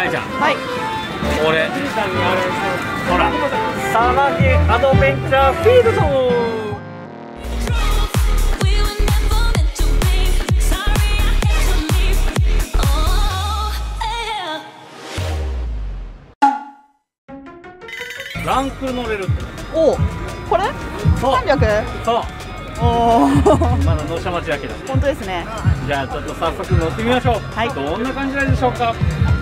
愛ちゃん。 はい。 俺、ほら、さなげアドベンチャーフィールド。ランク乗れるって。 おお、これそう 300。 そう。 おおまだ納車待ちだけど。 本当ですね。 じゃあちょっと早速乗ってみましょう。 はい。 どんな感じなんでしょうか。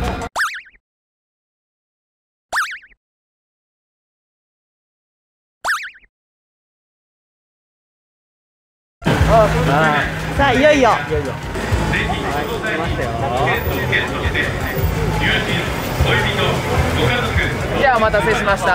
さあいよいよ。 はい、来ましたよ。 じゃあお待たせしました。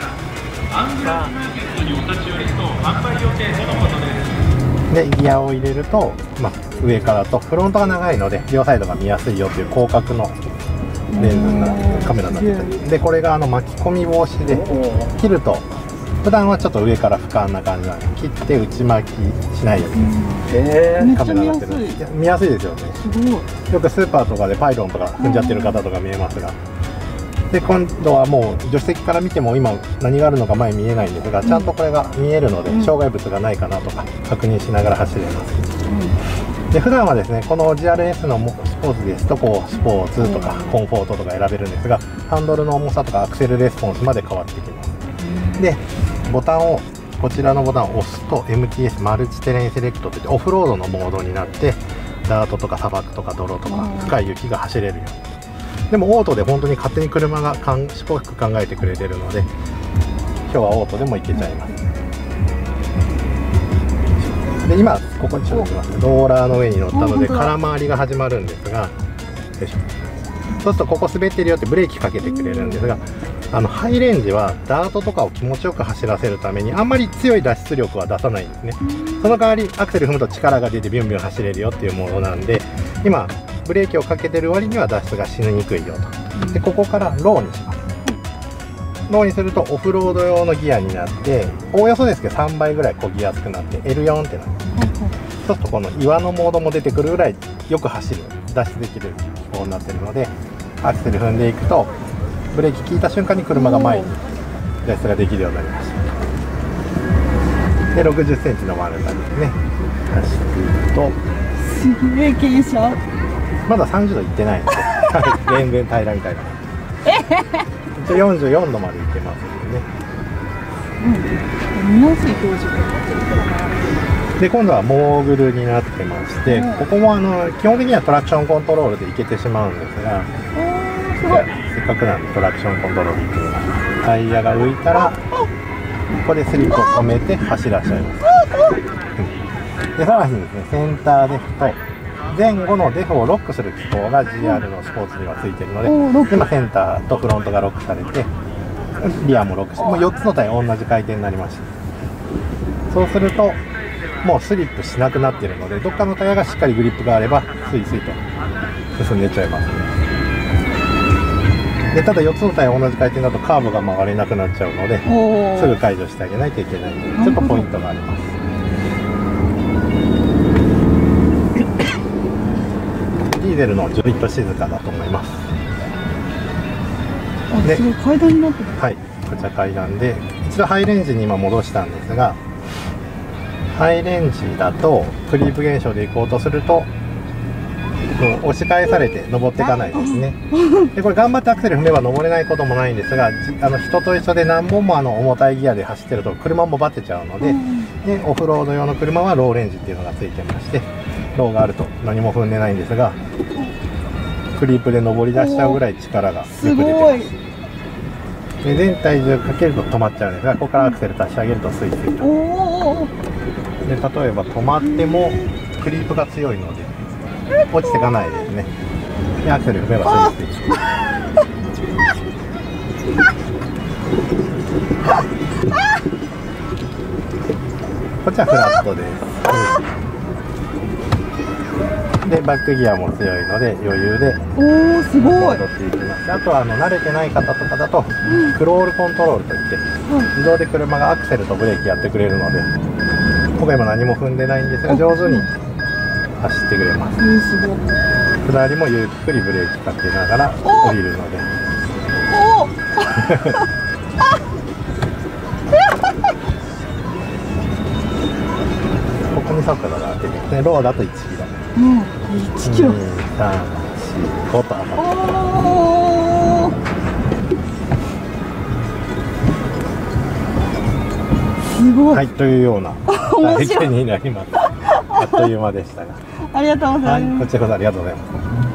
でギアを入れると、上からとフロントが長いので両サイドが見やすいよという広角のレンズになってカメラになってたりで、これが巻き込み防止で切ると普段はちょっと上から俯瞰な感じなので切って内巻きしないようにカメラになってる。見やすいですよね。よくスーパーとかでパイロンとか踏んじゃってる方とか見えますが、で今度はもう助手席から見ても今何があるのか前見えないんですが、ちゃんとこれが見えるので障害物がないかなとか確認しながら走れます。で普段はですねこの GRS のスポーツですとこうスポーツとかコンフォートとか選べるんですが、ハンドルの重さとかアクセルレスポンスまで変わってきます。でボタンをこちらのボタンを押すと MTS マルチテレインセレクトといってオフロードのモードになってダートとか砂漠とか泥とか深い雪が走れるように。でもオートで本当に勝手に車が賢く考えてくれてるので今日はオートでもいけちゃいます。で今ここにちょっと見ますね、ローラーの上に乗ったので空回りが始まるんですが、よいしょ、そうするとここ滑ってるよってブレーキかけてくれるんですが、ハイレンジはダートとかを気持ちよく走らせるためにあんまり強い脱出力は出さないんですね。その代わりアクセル踏むと力が出てビュンビュン走れるよっていうものなんで、今ブレーキをかけてる割には脱出がしにくいよと。でここからローにします。ローにするとオフロード用のギアになっておおよそですけど3倍ぐらい漕ぎやすくなって L4 ってなって、そうするとこの岩のモードも出てくるぐらいよく走る脱出できる機構になってるので、アクセル踏んでいくとブレーキ効いた瞬間に車が前に脱出ができるようになりました。で60センチの丸太ですね、走っていくとすげえ傾斜。 まだ30度いってないので全然平らみたいな。一応44度までいけますのでね。 見やすい表示で今度はモーグルになってまして、ここも基本的にはトラクションコントロールでいけてしまうんですが、せっかくなんでトラクションコントロールいってみます。タイヤが浮いたらここでスリップを止めて走らせちゃいます。でさらにですねセンターデフと前後のデフをロックする機構が GR のスポーツにはついているので、今センターとフロントがロックされてリアもロックして、もう4つのタイヤ同じ回転になりました。そうするともうスリップしなくなっているので、どっかのタイヤがしっかりグリップがあればスイスイと進んでいっちゃいますね。でただ4つのタイヤ同じ回転だとカーブが曲がれなくなっちゃうので、すぐ解除してあげないといけないのでちょっとポイントがあります。ディーゼルのジョイント静かだと思います。 で、すごい階段になってる。 はい、こちら階段で一度ハイレンジに今戻したんですが、ハイレンジだとクリープ現象で行こうとすると押し返されて登っていかないですね。でこれ頑張ってアクセル踏めば登れないこともないんですが、人と一緒で何本も重たいギアで走ってると車もバテちゃうので、でオフロード用の車はローレンジっていうのがついてまして、ローがあると何も踏んでないんですがクリープで登り出しちゃうぐらい力がよく出てます。で全体重かけると止まっちゃうんですが、ここからアクセル足してあげるとスイスイと。で例えば止まってもクリープが強いので落ちていかないですね。でアクセル踏めばスイスイ。こっちはフラットです。でバックギアも強いので余裕で戻っていきます。あとは慣れてない方とかだと、クロールコントロールといって、自動で車がアクセルとブレーキやってくれるので、僕は今何も踏んでないんですが上手に走ってくれます。 すごい。 下りもゆっくりブレーキかけながら降りるので。 おおここに速度が出てきて、ローだと1キロ。 もう1キロ。 2、3、4、5と上がって。 おお。すごい。 はい、というような体験になります。あっという間でしたが。 ありがとうござはいい、 ます。 こちらこそありがとうございます。